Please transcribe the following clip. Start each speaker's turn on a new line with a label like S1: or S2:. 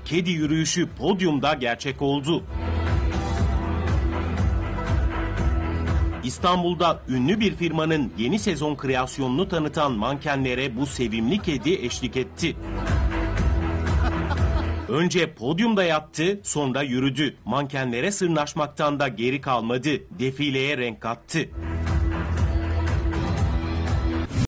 S1: kedi yürüyüşü podyumda gerçek oldu. İstanbul'da ünlü bir firmanın yeni sezon kreasyonunu tanıtan mankenlere bu sevimli kedi eşlik etti. Önce podyumda yattı, sonra yürüdü. Mankenlere sırnaşmaktan da geri kalmadı. Defileye renk kattı.